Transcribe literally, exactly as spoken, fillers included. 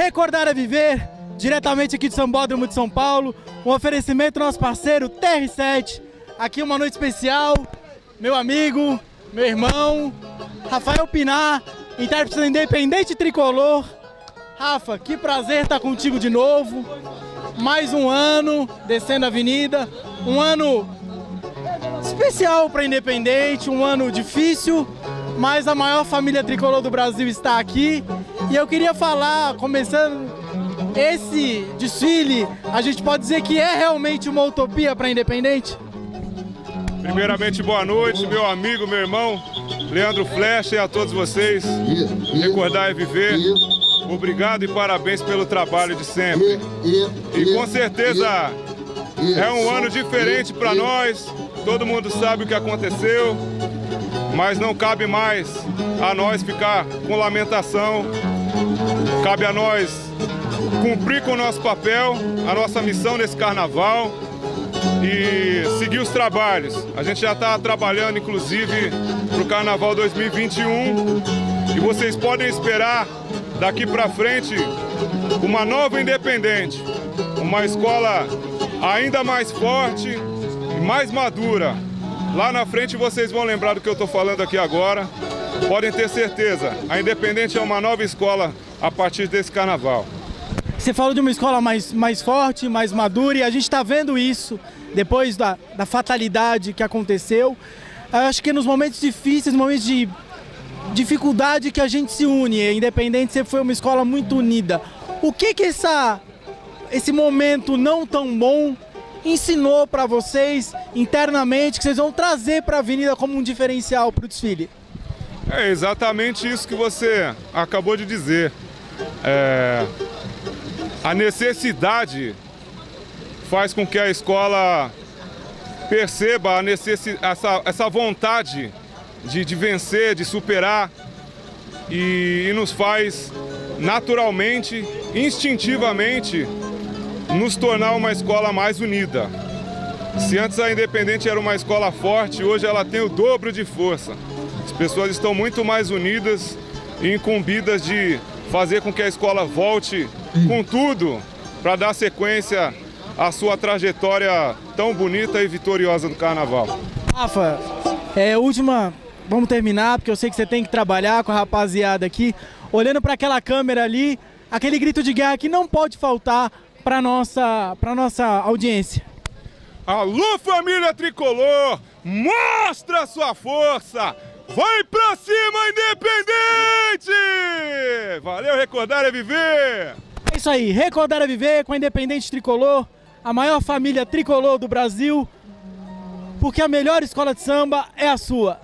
Recordar é Viver, diretamente aqui de Sambódromo de São Paulo, um oferecimento do nosso parceiro T R sete. Aqui uma noite especial, meu amigo, meu irmão, Rafael Pinar, intérprete do Independente Tricolor. Rafa, que prazer estar contigo de novo, mais um ano descendo a avenida, um ano especial para Independente, um ano difícil, mas a maior família tricolor do Brasil está aqui. E eu queria falar, começando esse desfile, a gente pode dizer que é realmente uma utopia para Independente? Primeiramente, boa noite, meu amigo, meu irmão, Leandro Flecha, e a todos vocês. Recordar é Viver. Obrigado e parabéns pelo trabalho de sempre. E com certeza é um ano diferente para nós, todo mundo sabe o que aconteceu, mas não cabe mais a nós ficar com lamentação, cabe a nós cumprir com o nosso papel, a nossa missão nesse carnaval e seguir os trabalhos. A gente já está trabalhando, inclusive, para o Carnaval dois mil e vinte e um e vocês podem esperar daqui para frente uma nova Independente, uma escola ainda mais forte e mais madura. Lá na frente vocês vão lembrar do que eu estou falando aqui agora. Podem ter certeza, a Independente é uma nova escola a partir desse carnaval. Você falou de uma escola mais, mais forte, mais madura, e a gente está vendo isso depois da, da fatalidade que aconteceu. Eu acho que nos momentos difíceis, momentos de dificuldade, que a gente se une. A Independente sempre foi uma escola muito unida. O que que essa, esse momento não tão bom ensinou para vocês internamente, que vocês vão trazer para a avenida como um diferencial para o desfile? É exatamente isso que você acabou de dizer. É... A necessidade faz com que a escola perceba a necessi... essa, essa vontade de, de vencer, de superar, e, e nos faz naturalmente, instintivamente, nos tornar uma escola mais unida. Se antes a Independente era uma escola forte, hoje ela tem o dobro de força. As pessoas estão muito mais unidas e incumbidas de fazer com que a escola volte com tudo para dar sequência à sua trajetória tão bonita e vitoriosa do Carnaval. Rafa, é, última, vamos terminar, porque eu sei que você tem que trabalhar com a rapaziada aqui. Olhando para aquela câmera ali, aquele grito de guerra que não pode faltar para nossa, para nossa audiência. Alô, família tricolor, mostra a sua força! Vai pra cima, Independente! Valeu, Recordar é Viver! É isso aí, Recordar é Viver com a Independente Tricolor, a maior família tricolor do Brasil, porque a melhor escola de samba é a sua.